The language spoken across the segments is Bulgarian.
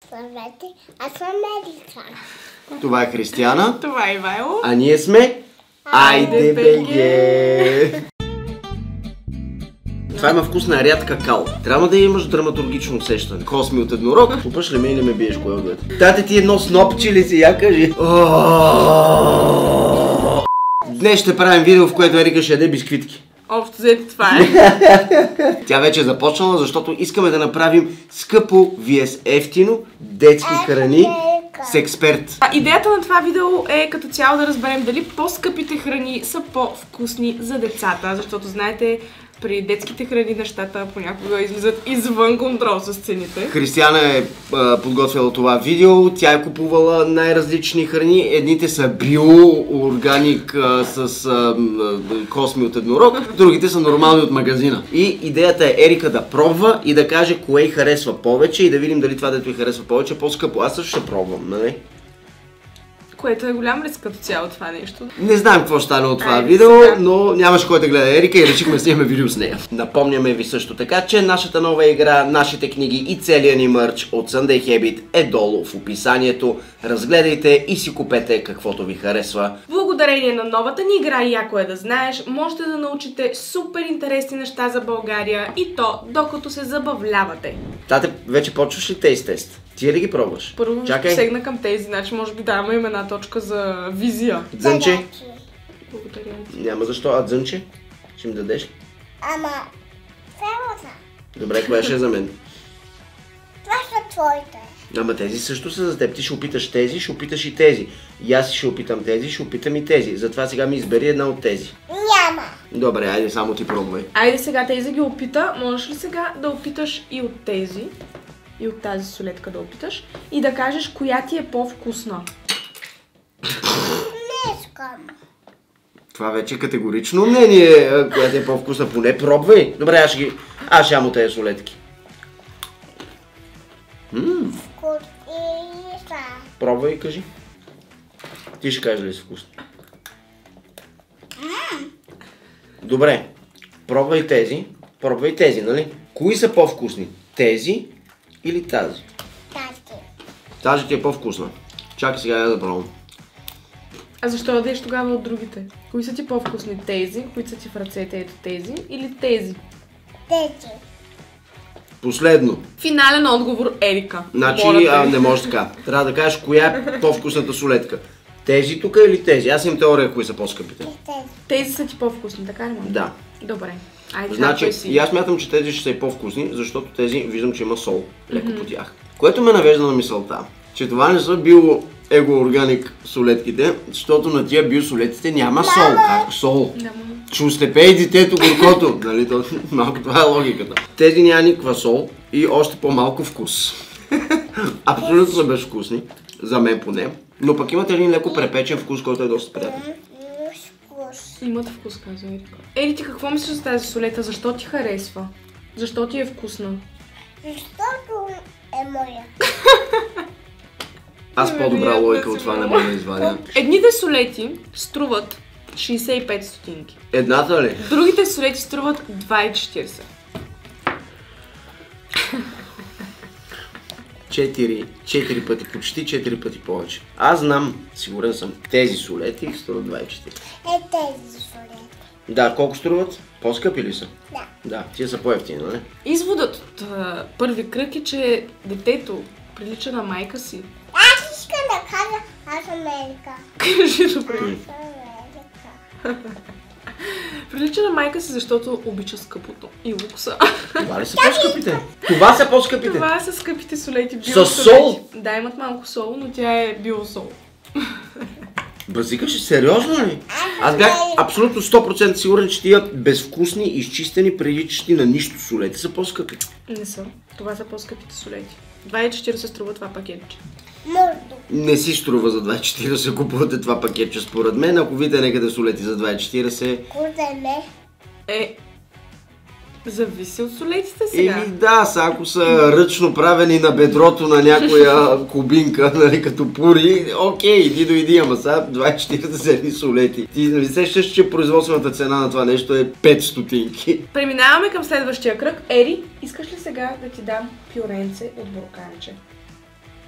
Здравейте, аз съм Ерика. Това е Християна. Това е Ивайло. А ние сме Айде БГ! Това има вкус на ряд какао. Трябва да имаш драматургично усещане. Косми от еднорог. Опаш ли ме или ме биеш, кое ответ? Тате ти едно снопче ли си, я кажи. Днес ще правим видео, в което Ерика ще яде бисквитки. Общо взето това е. Тя вече е започнала, защото искаме да направим скъпо vs ефтино детски храни с експерт. Идеята на това видео е като цяло да разберем дали по-скъпите храни са по-вкусни за децата, защото знаете, при детските храни нещата понякога излизат извън контрол с цените. Християна е подготвила това видео, тя е купувала най-различни храни. Едните са био-органик с косми от еднорог, другите са нормални от магазина. И идеята е Ерика да пробва и да каже кое й харесва повече и да видим дали това, дето й харесва повече е по-скъпо. Аз също ще пробвам, нали? Което е голям риск като цяло това нещо. Не знаем какво ще стане от това видео, но нямаше кой да гледа Ерика и решихме да снимаме видео с нея. Напомняме ви също така, че нашата нова игра, нашите книги и целият ни мърч от Sunday Habit е долу в описанието. Разгледайте и си купете каквото ви харесва. Благодарение на новата ни игра "Яко е да знаеш", можете да научите супер интересни неща за България и то докато се забавлявате. Тате, вече почваш ли тейст тест? Ти ли ги пробваш? Първо ще посегна към тези, значи може би даваме им една точка за визия. Дзънче? Благодаря ти. Няма защо, а дзънче? Ще ми дадеш ли? Ама, цялата. Добре, коя ще е за мен? Това са твоите. Ама тези също са за теб. Ти ще опиташ тези, ще опиташ и тези. И аз ще опитам тези, ще опитам и тези. Затова сега ми избери една от тези. Няма. Добре, айде само ти пробвай. Айде сега тези ги опита. Можеш ли сега да опиташ и от тези? И от тази солетка да опиташ. И да кажеш коя ти е по-вкусна. Не искам. Това вече е категорично мнение, която е по-вкусна. Поне пробвай. Добре, аз ще ям от тези солетки. Вкусни са. Пробвай и кажи. Ти ще кажеш ли са вкусни? Добре, пробвай тези, нали? Кои са по-вкусни? Тези или тази? Тази. Тази ти е по-вкусна. Чакай сега да пробвам. А защо да дадеш тогава от другите? Кои са ти по-вкусни? Тези, които са ти в ръцете, ето тези, или тези? Тези. Последно. Финален отговор, Ерика. Значи не може така. Трябва да кажеш коя е по-вкусната солетка. Тези тук или тези? Аз имам теория кои са по-скъпите. Тези. Тези са ти по-вкусни, така ли? Да. Добре. Айде, Значи, и аз смятам, че тези ще са и по-вкусни, защото тези виждам, че има сол леко по тях. Което ме навежда на мисълта, че това не са био-его-органик солетките, защото на тия биосолетите няма сол. Как сол? Ще устепее детето горкото. Нали? Малко това е логиката. Тези няма никаква сол и още по-малко вкус. Абсолютно са безвкусни, за мен поне. Но пък имат един леко препечен вкус, който е доста приятен. Имат вкус, казва Ерика. Ери, ти какво мислиш за тази солета? Защо ти харесва? Защо ти е вкусна? Защото е моя. Аз по-добра логика от това не мога да извадя. Едните солети струват 65 стотинки. Едната ли? Другите солети струват 2,40. 4 пъти, почти 4 пъти повече. Аз знам, сигурен съм, тези солети струват 2,40. Тези солети. Да, колко струват? По-скъпи ли са? Да. Да, тия са по-евтини, нали? Изводът от първи кръг е, че детето прилича на майка си. Аз искам да кажа, аз съм Ерика. Кажи добре. Аз съм Ерика. Прилича на майка си, защото обича скъпото и лукса. Това ли са по-скъпите? Това са по-скъпите! Това са скъпите солети. Със сол? Да, имат малко сол, но тя е биосол. Базикаш, сериозно ли? Аз бях абсолютно 100% сигурен, че тия безвкусни, изчистени, приличащи на нищо солети са по-скъпи. Не са. Това са по-скъпите солети. 2,40 струва това пакетче. Мърдо. Не си струва за 2,40 купувате това пакетче според мен. Ако видите някъде солети за 2,40... Кузене. Зависи от солетите сега. Еми да, ако са ръчно правени на бедрото на някоя кубинка, нали, като пури, окей, ти дойди, ама сега 2,40 солети. Ти нали сещаш, че производствената цена на това нещо е 5 стотинки. Преминаваме към следващия кръг. Ери, искаш ли сега да ти дам пюренце от бурканче?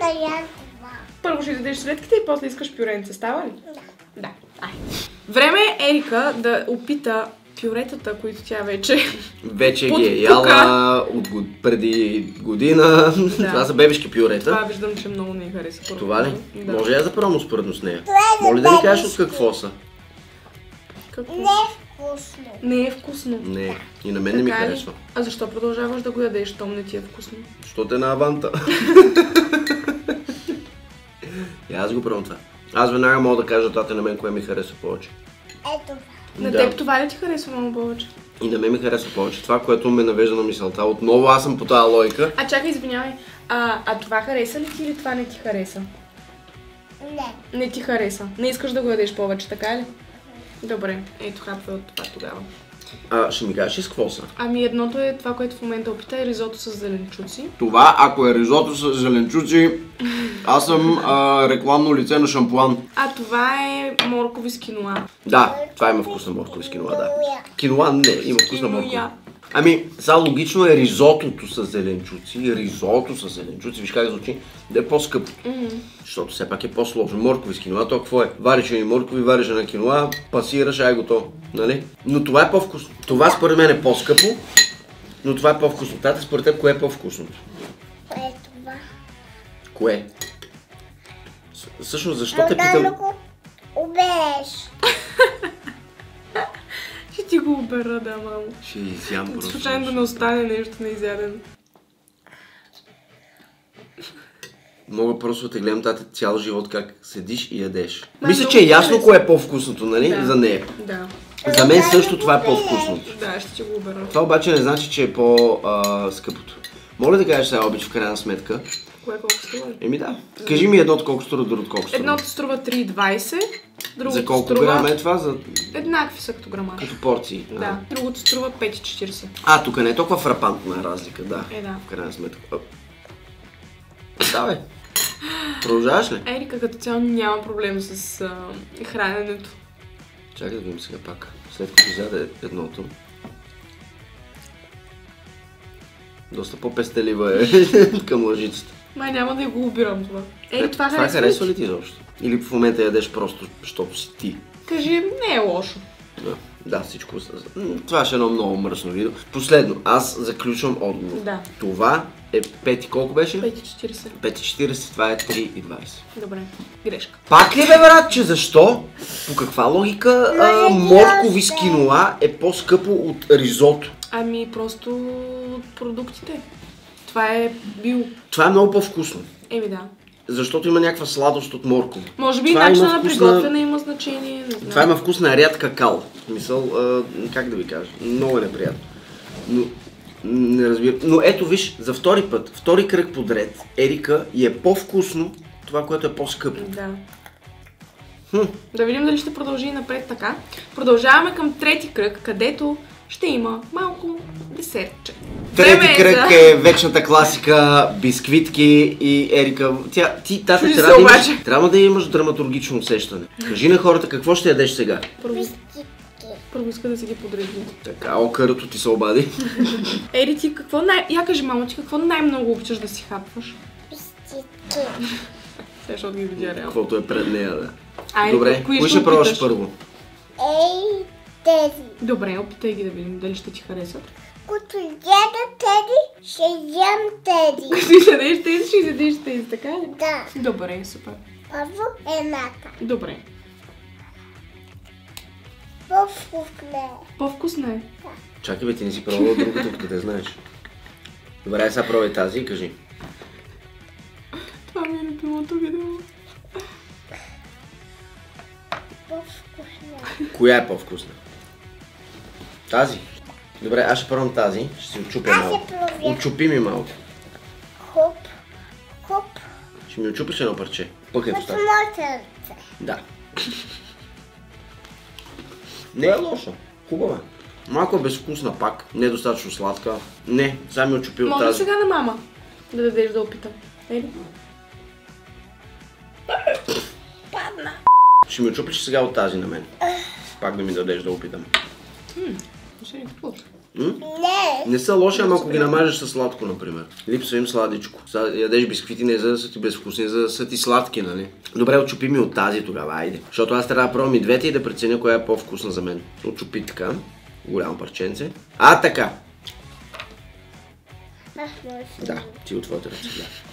да ям това. Първо ще изядеш следките и после искаш пюренце. Става ли? Да. Да. Ай. Време е Ерика да опита пюретата, които тя вече... Вече ги е Подпука. яла преди година. Да. Това са бебешки пюрета. Това виждам, че много не й хареса. първо. Това ли? Да. Може я да правим успоредно с нея. Това е за Моля да ни кажеш от бебешки. какво са. Какво? Не е вкусно. Не е вкусно. Не, и на мен не ми Така ли? харесва. А защо продължаваш да го ядеш, щом не ти е вкусно? Защото е на аванта. И аз го правим това. Аз веднага мога да кажа тате на мен кое ми харесва повече. Ето. На Да. теб това ли ти харесва много повече? И на мен ми харесва повече. Това, което ме навежда на мисълта. Отново аз съм по тази логика. А чакай, извинявай. А това хареса ли ти или това не ти хареса? Не. Не ти хареса. Не искаш да го ядеш повече, така ли? Добре, ето хапвай от това тогава. Ще ми кажеш и с какво са? Ами едното е това, което в момента опита, е ризото с зеленчуци. Това, ако е ризото с зеленчуци, аз съм рекламно лице на шампуан. А това е моркови с киноа. Да, това има вкус на моркови с киноа, да. Киноа не, има вкус на моркови. Киноя. Ами, сега логично е ризотото с зеленчуци, ризото с зеленчуци, виж как звучи, да е по-скъпо. Защото все пак е по-сложно. Моркови с киноа, то какво е? Вариш ни моркови, вариш на киноа, пасираш, ай готово, нали? Но това е по-вкусно. Това според мен е по-скъпо, но това е по-вкусно. Тата, според теб, кое е по-вкусното? Е това. Кое? Всъщност, защо те питам? Да го убереш. Ще ти го обера, да, мамо. Ще изям просто. Случайно да не остане нещо неизядено. Мога просто да те гледам тата цял живот как седиш и ядеш. Ма, Мисля, много че е ясно харесва. кое е по-вкусното, нали? Да. За нея. Да. За мен също това е по-вкусното. Да, ще ти го обера. Това обаче не значи, че е по-скъпото. Моля да кажеш сега обич в крайна сметка. Кое колко струва? Еми да. Кажи ми едното колко струва, другото колко струва. Едното струва 3,20, другото За колко струва... грама е това? За... Еднакви са като грамаж. Като порции. Да, другото струва 5,40. Тук не е толкова фрапантна разлика, да. Да. В крайна сметка. Да, бе. Продължаваш ли? Ерика като цяло няма проблем с храненето. Чакай да видим сега пак. След като изяде едното. Доста по-пестелива е към лъжицата. Май няма да го обирам това. Това Това харесва харесва ли ли ти изобщо? Или в момента ядеш просто, защото си ти? Кажи, не е лошо. Да, всичко. Това ще е едно много мръсно видео. Последно, аз заключвам отговор. Да. Това е 5 колко беше? 5,40. 5,40, това е 3,20. Добре, грешка. Пак ли бе, братче, защо? По каква логика моркови с киноа е по-скъпо от ризото? Ами просто продуктите. Това е бил. Това е много по-вкусно. Еми да. Защото има някаква сладост от моркови. Може би Това начинът има на вкус приготвяне има значение. Не знам. Това има вкус на ряд какао. В смисъл, как да ви кажа, много е неприятно. Но, не разбирам. Но ето виж, за втори път, втори кръг подред, Ерика и е по-вкусно това, което е по-скъпо. Да. Да видим дали ще продължи и напред така. Продължаваме към трети кръг, където ще има малко десертче. Трети Време кръг за- е вечната класика, бисквитки и Ерика. Тата, Чуди се трябва да обаче. имаш, трябва да имаш драматургично усещане. Кажи на хората какво ще ядеш сега. Първо иска да си ги подреди. Така, окърото ти се обади. Ери, ти какво Я кажи, мамо, ти какво най-много обичаш да си хапваш? Пистики. Защото ги видя реално. Каквото е пред нея, да. Айде, Добре, кои кой ще ще пробваш опиташ? първо? Ей, тези. Добре, опитай ги да видим дали ще ти харесат. Като яда тези, ще ям тези. Като изядеш тези, ще изядеш тези, така ли? Да. Добре, супер. Първо едната. Добре. По-вкусно е. По-вкусна е. Чакай бе, ти не си пробвала другата, откъде знаеш. Добре, сега пробвай тази и кажи. Това ми е любимото видео. По-вкусно е. Коя е по-вкусна? Тази? Добре, аз ще пробвам тази. Ще си отчупя Аз малко. ще пробвя. Отчупи ми малко. Хоп, хоп. Ще ми отчупиш едно парче. Пъкай в Като устата. мое сърце. Да. Не е лошо. Хубава. Малко е безвкусна пак. Не е достатъчно сладка. Не, сега ми отчупи от Може ли тази. сега на мама да дадеш да опитам? Ели? Падна. Ще ми отчупиш сега от тази на мен. Пак да ми дадеш да опитам. Ще ни какво? Не. Не са лоши, ама ако ги намажеш със сладко, например. Липсва им сладичко. Ядеш бисквити не за да са ти безвкусни, за да са ти сладки, нали? Добре, отчупи ми от тази тогава, айде. Защото аз трябва да пробвам и двете и да преценя коя е по-вкусна за мен. Отчупи така. Голямо парченце. Така. Да, ти от твоята ръце.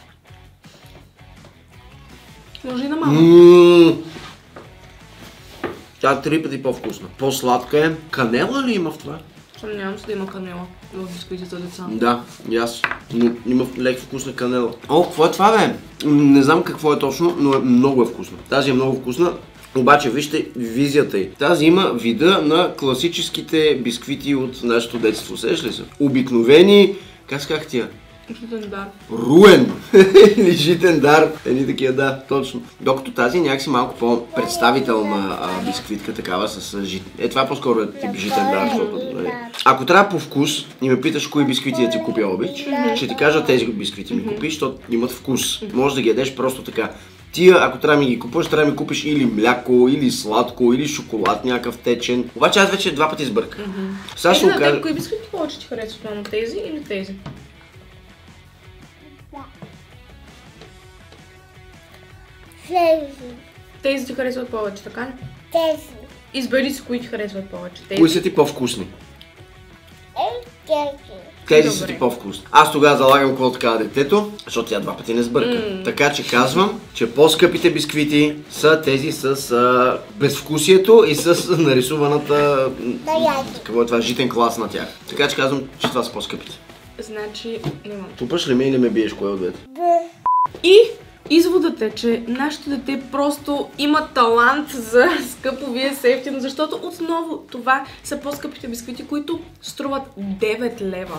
Може и на малко. Тя е 3 пъти по-вкусна. По-сладка е. Канела ли има в това? Съмнявам се да има канела в бисквитите за деца. Да, и аз. Но има леко вкусна канела. Какво е това, бе? Не знам какво е точно, но много е вкусно. Тази е много вкусна. Обаче, вижте визията й. Тази има вида на класическите бисквити от нашето детство. Сеш ли са? Обикновени, как сказах тия? Житен дар. Руен или житен дар. Едни такива, да, точно. Докато тази някакси малко по-представителна бисквитка такава с житен. Това по-скоро е тип житен дар, защото, нали. Ако трябва по вкус и ме питаш кои бисквити да ти купя обич, ще ти кажа тези бисквити ми купиш, защото имат вкус. Може да ги ядеш просто така. Тия, ако трябва да ми ги купиш, трябва да ми купиш или мляко, или сладко, или шоколад някакъв течен. Обаче аз вече 2 пъти сбърках. Сега ще го кажа. Кои бисквити повече ти харесват, мамо? Тези или тези? Тези. Тези ти харесват повече, така ли? Тези. Избери си кои ти харесват повече. Тези. Кои са ти по-вкусни? Тези. Тези са Добре. ти по-вкусни. Аз тогава залагам какво така детето, защото тя 2 пъти не сбърка. Така че казвам, че по-скъпите бисквити са тези с безвкусието и с нарисуваната какво е това, житен клас на тях. Така че казвам, че това са по-скъпите. Значи, нямам. Тупаш ли ме или ме биеш, кое от двете? И изводът е, че нашето дете просто има талант за скъпо, вие са ефтино, защото отново това са по-скъпите бисквити, които струват 9 лева.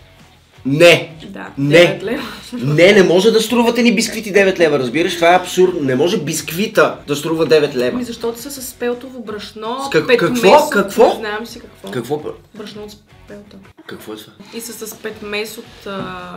Не! Да, Не! 9 лева. Не може да струвате ни бисквити 9 лева, разбираш? Това е абсурдно. Не може бисквита да струва 9 лева. Ами защото са с спелтово брашно, С какво? петмес, Какво? не знам си какво. Какво? Брашно от спелта. Какво е това? И са с петмес от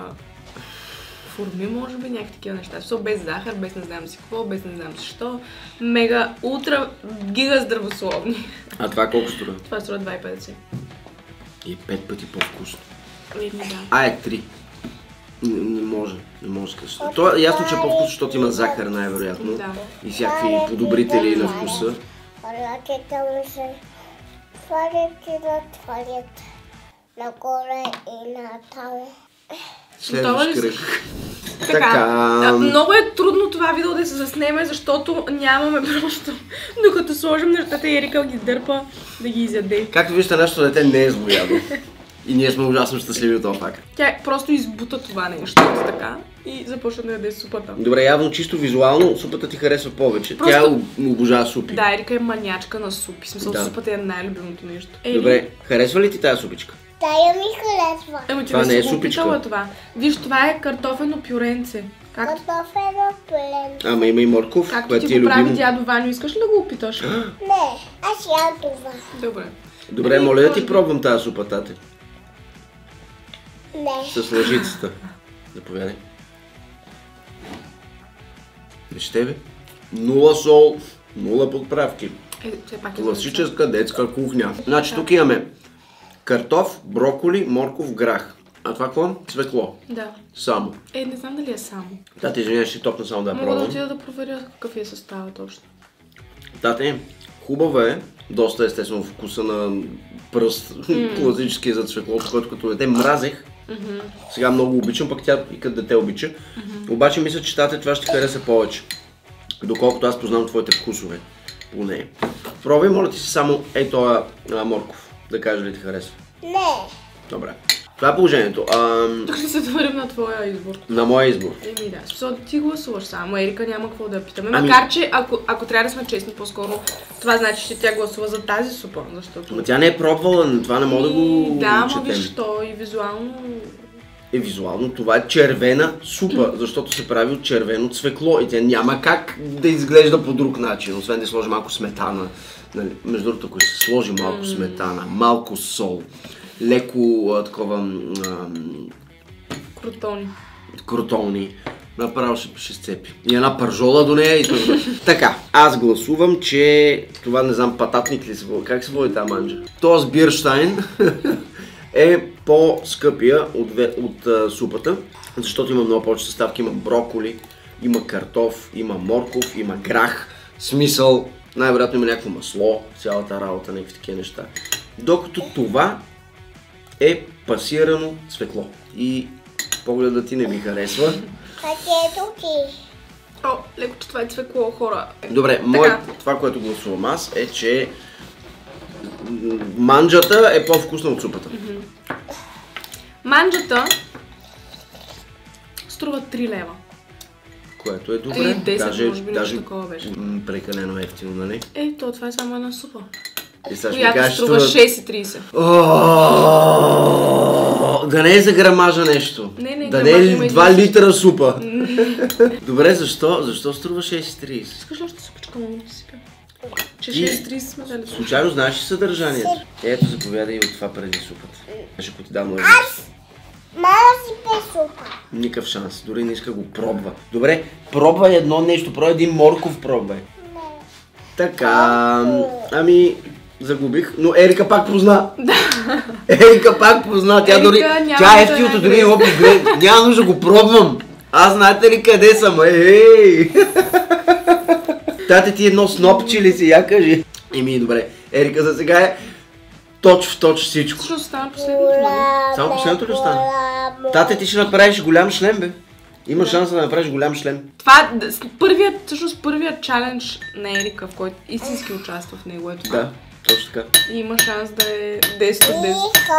форми, може би, някакви такива неща. Все без захар, без не знам си какво, без не знам си що. Мега, ултра, гига здравословни. А това колко струва? Това струва 2,50. И 5 пъти по-вкусно. Еми да. 3. Не може да кажа. То е ясно, че е по-вкусно, защото има захар най-вероятно. Да. И всякакви подобрители на вкуса. Ръките ми се свалят и натвалят нагоре и натале. Следващ Готова ли кръг. Така. Много е трудно това видео да се заснеме, защото нямаме просто, докато сложим нещата и Ерика ги дърпа да ги изяде. Както виждате, нашето дете не е злоядо. И ние сме ужасно щастливи от това факт. Тя просто избута това нещо така и започна да яде супата. Добре, явно чисто визуално супата ти харесва повече. Просто... Тя обожава супи. Да, Ерика е манячка на супи. В смисъл, Да. супата е най-любимото нещо. Добре, харесва ли ти тази супичка? Тая ми харесва. Ами ти Това не е си го супичка. опитала това. Виж, това е картофено пюренце. Както Картофено пюренце. Ама има и морков, Както което ти ти е го прави любимо. дядо Ваню, искаш ли да го опиташ? Не, аз ям това. Добре. Добре, моля да ти пробвам тази супа, тате. Не. С лъжицата. Заповядай. Вижте бе. 0 сол, 0 подправки. Все пак е Класическа детска кухня. Значи тук имаме картоф, броколи, морков, грах. А това какво? Цвекло. Да. Само. Не знам дали е само. Тате, извиняй, ще топна само да я Мога да пробвам. отида да проверя какъв е съставът точно. Тате, хубава е. Доста естествено вкуса на пръст. Класически за цвеклото, който като дете мразех. Сега много обичам, пък тя и като дете обича. Обаче мисля, че тате това ще ти хареса повече. Доколкото аз познавам твоите вкусове. Поне. Пробвай, моля ти си само този морков. Да кажа ли ти харесва. Не. Добре. Това е положението. Тук ще се довърим на твоя избор. На моя избор. Еми да, защото ти гласуваш само, Ерика няма какво да я питаме. Ами- Макар, че ако трябва да сме честни по-скоро, това значи, че тя гласува за тази супа, защото... Но тя не е пробвала, това не мога да го Да, ама четем. виж, то и визуално... Визуално това е червена супа, защото се прави от червено цвекло и тя няма как да изглежда по друг начин, освен да сложи малко сметана. Нали, между другото, ако се сложи малко сметана, малко сол, леко такова Крутони. крутолни, направо ще сцепи. И една пържола до нея и това. Така, аз гласувам, че това не знам, пататник ли се води, как се води тази манджа? Тост Бирштайн е по-скъпия от супата, защото има много повече съставки. Има броколи, има картоф, има морков, има грах. Смисъл, най-вероятно има някакво масло, цялата работа, някакви такива неща. Докато това е пасирано цвекло. И погледът ти не ми харесва. Ето ти. О, леко, че това е цвекло, хора. Добре, това, което гласувам аз е, че манджата е по-вкусна от супата. Манджата струва 3 лева. Което е добре. 3,10, може би нещо такова беше. Прекалено ефтино, нали? Това е само една супа. И сега ще ми Която кажеш, струва 6,30. Да не е за грамажа нещо. Да не е 2 литра супа. Добре, защо струва 6,30? Искаш ли още супичка, мога да си пия? Че 6,30 сме дали. Случайно знаеш ли съдържанието? Ето, заповядай и от това преди супата. Ще ти дам ножи. Мама си пе супа. Никакъв шанс, дори не иска го пробва. Добре, пробвай едно нещо, пробвай един морков пробвай. Не. Така, загубих, но Ерика пак позна. Ерика пак позна, тя дори, тя ефтиното дори не го погледа. Няма нужда го пробвам. Аз знаете ли къде съм? Тате ти едно снопче ли си, я кажи. Добре, Ерика за сега е точ в точ всичко. Защо стана последното, нали? Само последното ли остана? Тате ти ще направиш голям шлем, бе. Има шанс да направиш голям шлем. Това първият чалендж на Ерика, в който истински участва в него, е това. Да, точно така. И има шанс да е 10 от 10.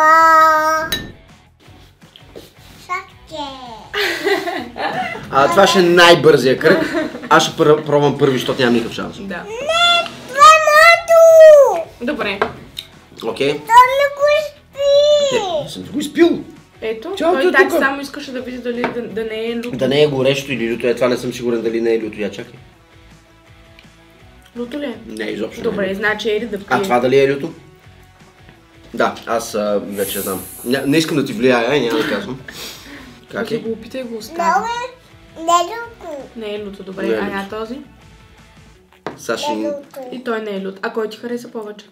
Това ще е най-бързия кръг. Аз ще пробвам първи, защото нямам никакъв шанс. Да. Това е моето! Добре. Окей. Той не го изпи! Не съм го изпил. Ето, Чао, той тук. само искаше да види дали да не е люто. Да не е горещо или люто. Това не съм сигурен дали не е люто. Я чакай. Люто ли е? Не, изобщо Добре, не е. значи Ери да пие. Това дали е люто? Да, аз вече знам. Не искам да ти влияя, няма да казвам. Как е? Го опитай го остави. Много е нелюто. Не е люто, добре. Не е А люто. я този? Саши, И той не е лют. А кой ти хареса повече?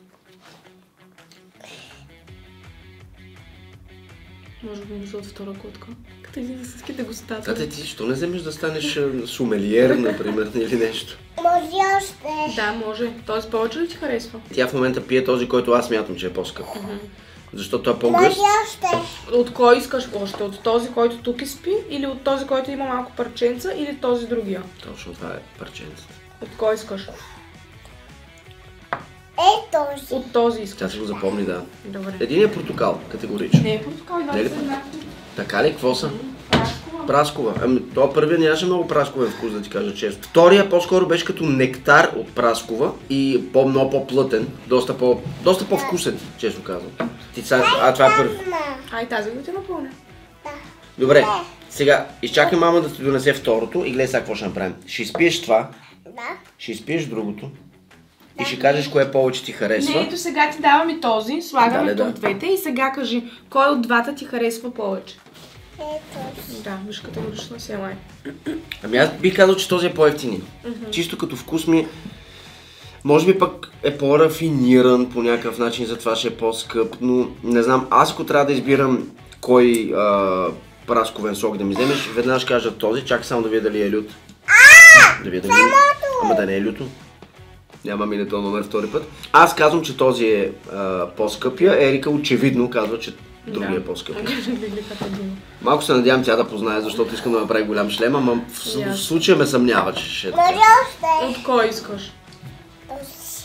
Може би мисля от втора котка. Като един да си ските гостата. тате ти, що не вземеш да станеш сумелиер, например, или нещо? Може още. Да, може. Този повече ли ти харесва? Тя в момента пие този, който аз смятам, че е по-скъп. Защото той е по-гъст. Може още. От кой искаш още? От този, който тук изпи? Или от този, който има малко парченца? Или този другия? Точно това е парченцата. От кой искаш? Този. От този Тя искаш. си го запомни, да. Добре. Един е портокал, категорично. Не е портокал, Не да ли? се еднакви. Така ли? Какво са? Праскова. Праскова. Това първият нямаше много прасковен вкус, да ти кажа често. Втория по-скоро беше като нектар от праскова и много по-плътен, доста по-вкусен, често казвам. Това е първи. Ай, тази го ти напълня. Добре, сега изчакай мама да ти донесе второто и гледай сега какво ще направим. Ще изпиеш това, Да. ще изпиеш другото и ще кажеш кое повече ти харесва. Не, ето сега ти давам и този, слагаме Да. тук двете и сега кажи, кой от двата ти харесва повече? Ето. Да, виж категорично си май. Аз бих казал, че този е по-евтини. Чисто като вкус ми, може би пък е по-рафиниран по някакъв начин, затова ще е по-скъп, но не знам, аз ако трябва да избирам кой прасковен сок да ми вземеш, веднага ще кажа този, чакай само да видя дали е лют. Да видя дали е. Ама да не е люто. Няма мине този номер втори път. Аз казвам, че този е по-скъпия, Ерика очевидно казва, че другия е по-скъп. Малко се надявам тя да познае, защото искам да направи голям шлем, ама в случая ме съмнява, че ще е така. Може още. От кой искаш? Този.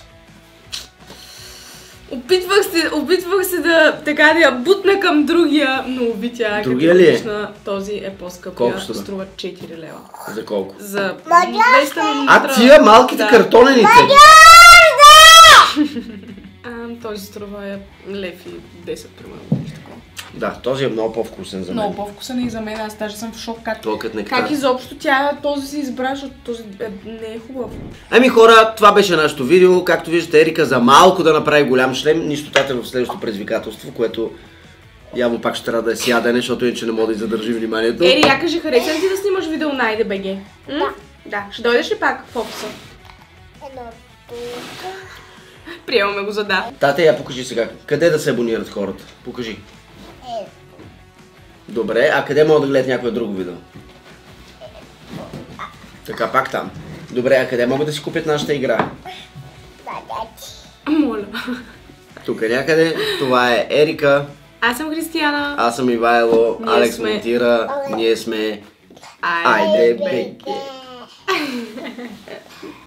Опитвах се да я бутна към другия, но тя Другия ли е? категорична, този е по-скъпия, Колко струва? струва 4 лева. За колко? За Може 200 мл. А тия малките картонените! Този струва лев и 10 примерно. нещо такова. Да, този е много по-вкусен за мен. Много по-вкусен и за мен, аз даже съм в шок Толкът нектар. как изобщо тя този си избра, защото този не е хубав. Ами хора, това беше нашето видео. Както виждате, Ерика за малко да направи голям шлем, нищо тате в следващото предизвикателство, което явно пак ще трябва да е с ядене, защото иначе не мога да задържи вниманието. Ери, я кажи, хареса ли ти да снимаш видео на IDBG? Да. Ще дойдеш ли пак в офиса? Едно тук. Приемаме го за да. Тате, я покажи сега. Къде да се абонират хората? Покажи. Добре, а къде могат да гледат някое друго видео? Така, пак там. Добре, а къде могат да си купят нашата игра? Моля. Тук някъде. Това е Ерика. Аз съм Християна. Аз съм Ивайло. Ние Алекс сме- монтира. Ние сме... Айде, Айде, беге!